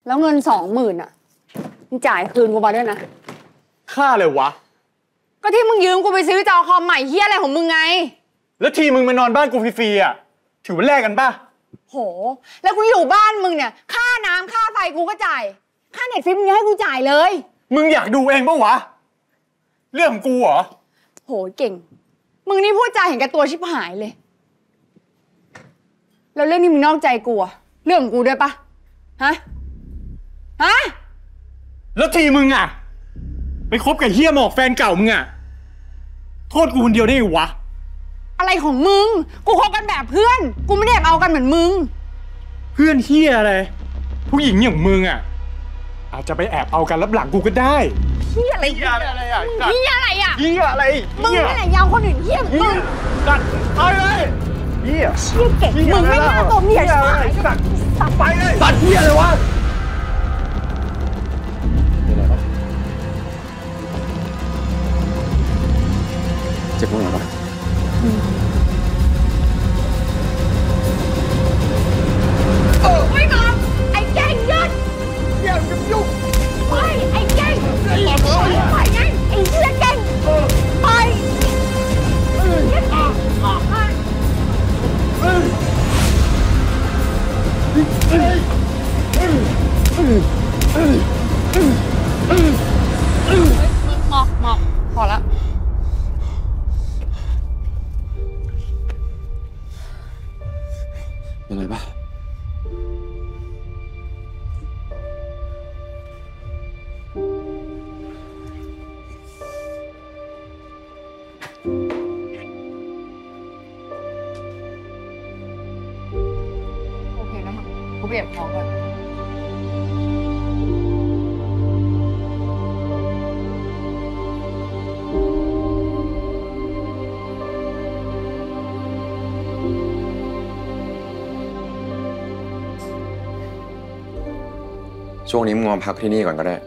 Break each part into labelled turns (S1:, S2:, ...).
S1: แล้วเงิน20,000อ่ะมึงจ่ายคืนกูมาด้วยนะ
S2: ค่าเลยวะ
S1: ก็ที่มึงยืมกูไปซื้อจอคอมใหม่เฮียอะไรของมึงไง
S2: แล้วทีมึงมานอนบ้านกูฟรีๆอ่ะถือว่าแลกกันป่ะ
S1: โหแล้วกูอยู่บ้านมึงเนี่ยค่าน้ำค่าไฟกูก็จ่ายค่าเน็ตฟลิกซ์มึงให้กูจ่ายเลย
S2: มึงอยากดูเองปะวะเรื่องของกูเหรอ
S1: โหเก่งมึงนี่พูดจาเห็นแก่ตัวชิบหายเลยแล้วเรื่องนี้มึงนอกใจกูอะเรื่องของกูด้วยปะฮะ
S2: แล้วทีมึงอ่ะไปคบกับเฮียหมอกแฟนเก่ามึงอ่ะโทษกูคนเดียวได้ไงวะ
S1: อะไรของมึงกูคบกันแบบเพื่อนกูไม่ได้เอากันเหมือนมึง
S2: เพื่อนเฮียอะไรผู้หญิงอย่างมึงอ่ะอาจจะไปแอบเอากันรับหลังกูก็ได้
S1: เฮียอะไรอ่ะเฮียอะไรอ่ะ
S2: เฮียอะไร
S1: มึงนี่แหละยาวคนอื่นเฮียมึง
S2: กัดไปเลยเฮีย
S1: เก่งมึงไม่น่าตัวเมียใช่ไหม
S2: สัตว์ไปเลยสัตว์เฮียเลยวะเจ็บตรงไหนบ้าง
S1: ไม่มาไอ้เก่งยัด
S2: อย่ายุ่ง
S1: ไปไอ้เก่งไปไงไอ้เหี้ยเก่งไปเหี้ยเก่งออกมาหมอกพอละ
S2: เป็นไรบ้าง
S1: โอเคนะมึงกูเปลี่ยนของก่อน
S3: ช่วงนี้มึงมาพักที่นี่ก่อนก็ได้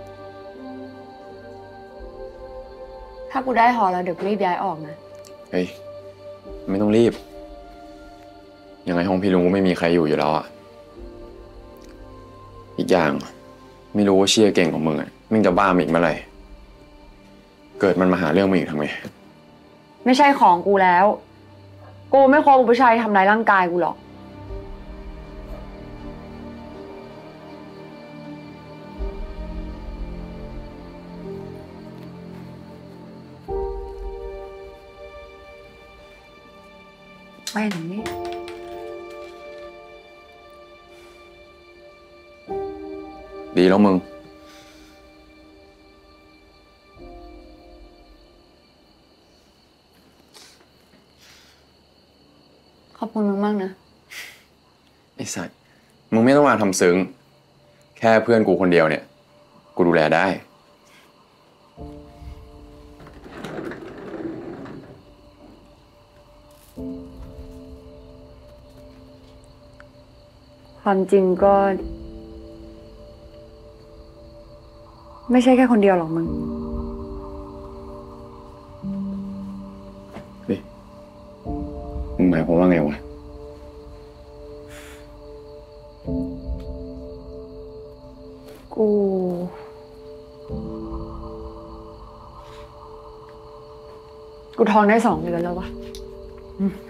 S1: ถ้ากูได้หอแล้วเดี๋ยวกูรีบย้ายออกนะ
S3: เฮ้ยไม่ต้องรีบยังไงห้องพี่ลุงก็ไม่มีใครอยู่แล้วอ่ะอีกอย่างไม่รู้ว่าเชี่ยเก่งของมึงอ่ะมึงจะบ้าอีกเมื่อไหร่เกิดมันมาหาเรื่องมึงอีกทำไง
S1: ไม่ใช่ของกูแล้วกูไม่คบกับผู้ชายทำร้ายร่างกายกูหรอกไปไหนนี่
S3: ดีแล้วมึง
S1: ขอบคุณมึงมากนะ
S3: ไอ้สัสมึงไม่ต้องมาทำซึ้งแค่เพื่อนกูคนเดียวเนี่ยกูดูแลได้
S1: ความจริงก็ไม่ใช่แค่คนเดียวหรอกมึง
S3: เฮ้ยมึงหมายความว่าไงวะ
S1: กูท้องได้2 เดือนแล้ววะ